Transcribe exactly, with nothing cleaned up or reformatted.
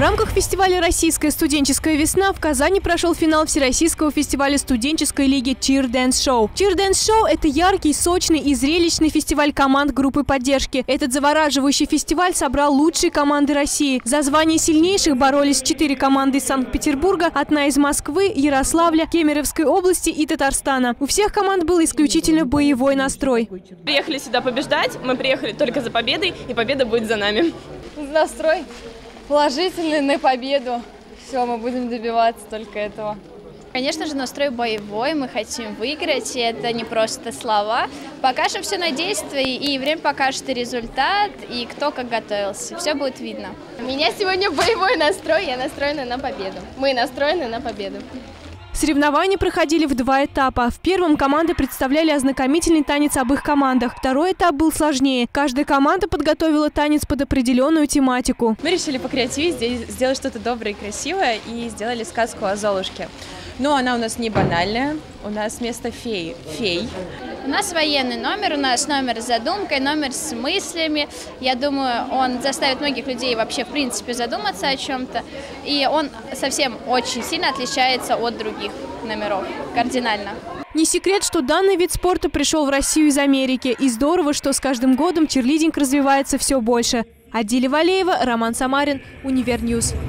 рамках фестиваля «Российская студенческая весна» в Казани прошел финал Всероссийского фестиваля студенческой лиги Cheer Dance Show. Cheer Dance Show – это яркий, сочный и зрелищный фестиваль команд группы поддержки. Этот завораживающий фестиваль собрал лучшие команды России. За звание сильнейших боролись четыре команды из Санкт-Петербурга, одна из Москвы, Ярославля, Кемеровской области и Татарстана. У всех команд был исключительно боевой настрой. Приехали сюда побеждать, мы приехали только за победой, и победа будет за нами. Настрой положительный на победу. Все, мы будем добиваться только этого. Конечно же, настрой боевой, мы хотим выиграть, и это не просто слова. Покажем все на действии, и время покажет и результат, и кто как готовился. Все будет видно. У меня сегодня боевой настрой, я настроена на победу. Мы настроены на победу. Соревнования проходили в два этапа. В первом команды представляли ознакомительный танец об их командах. Второй этап был сложнее. Каждая команда подготовила танец под определенную тематику. Мы решили покреативить, сделать что-то доброе и красивое, и сделали сказку о Золушке. Но она у нас не банальная, у нас вместо феи – фей. У нас военный номер, у нас номер с задумкой, номер с мыслями. Я думаю, он заставит многих людей вообще в принципе задуматься о чем-то. И он совсем очень сильно отличается от других номеров, кардинально. Не секрет, что данный вид спорта пришел в Россию из Америки. И здорово, что с каждым годом чирлидинг развивается все больше. Адиля Валеева, Роман Самарин, Универньюз.